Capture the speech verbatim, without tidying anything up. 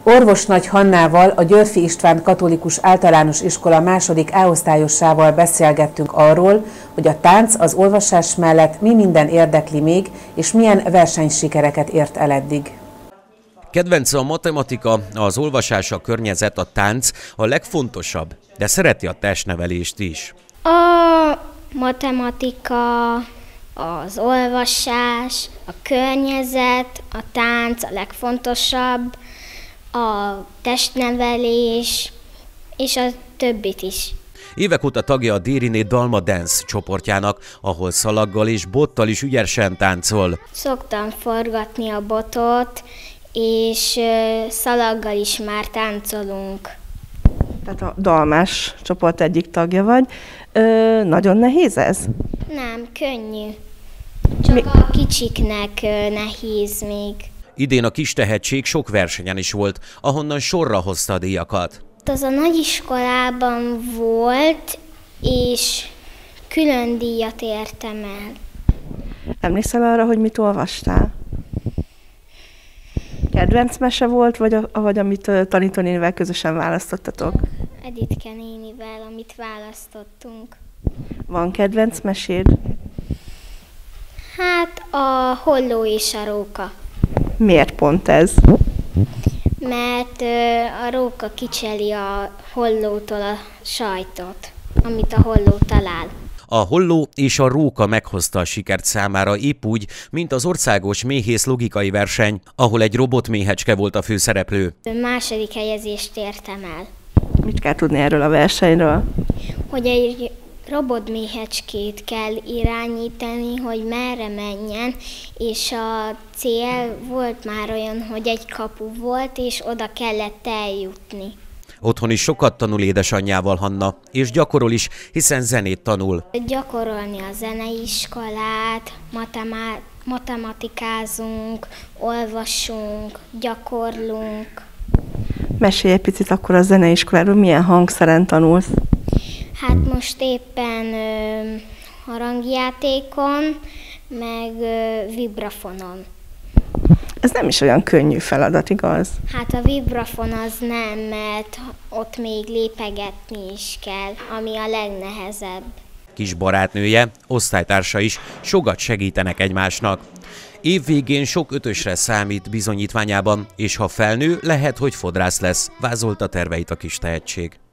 Orvosnagy Hannával, a Györffy István Katolikus Általános Iskola második A-osztályosával beszélgettünk arról, hogy a tánc az olvasás mellett mi minden érdekli még, és milyen versenysikereket ért el eddig. Kedvence a matematika, az olvasás, a környezet, a tánc a legfontosabb, de szereti a testnevelést is. A matematika, az olvasás, a környezet, a tánc a legfontosabb, a testnevelés és a többit is. Évek óta tagja a Dériné Dalma Dance csoportjának, ahol szalaggal és bottal is ügyesen táncol. Szoktam forgatni a botot, és szalaggal is már táncolunk. Tehát a dalmás csoport egyik tagja vagy. Ö, nagyon nehéz ez? Nem, könnyű. Csak Mi? a kicsiknek nehéz még. Idén a kis tehetség sok versenyen is volt, ahonnan sorra hozta a díjakat. Az a nagyiskolában volt, és külön díjat értem el. Emlékszel arra, hogy mit olvastál? Kedvenc mese volt, vagy, a, vagy amit tanítónénivel közösen választottatok? Editke nénivel, amit választottunk. Van kedvenc meséd? Hát a Holló és a róka. Miért pont ez? Mert a róka kicseli a hollótól a sajtot, amit a holló talál. A holló és a róka meghozta a sikert számára, épp úgy, mint az országos méhész logikai verseny, ahol egy robotméhecske volt a főszereplő. Második helyezést értem el. Mit kell tudni erről a versenyről? Hogy egy robotméhecskét kell irányítani, hogy merre menjen, és a cél volt már olyan, hogy egy kapu volt, és oda kellett eljutni. Otthon is sokat tanul édesanyjával Hanna, és gyakorol is, hiszen zenét tanul. Gyakorolni a zeneiskolát, matemá- matematikázunk, olvasunk, gyakorlunk. Mesélj egy picit akkor a zeneiskoláról, milyen hangszeren tanulsz? Hát most éppen ö, harangjátékon, meg ö, vibrafonon. Ez nem is olyan könnyű feladat, igaz? Hát a vibrafon az nem, mert ott még lépegetni is kell, ami a legnehezebb. Kis barátnője, osztálytársa is sokat segítenek egymásnak. Évvégén sok ötösre számít bizonyítványában, és ha felnő, lehet, hogy fodrász lesz, vázolta terveit a kis tehetség.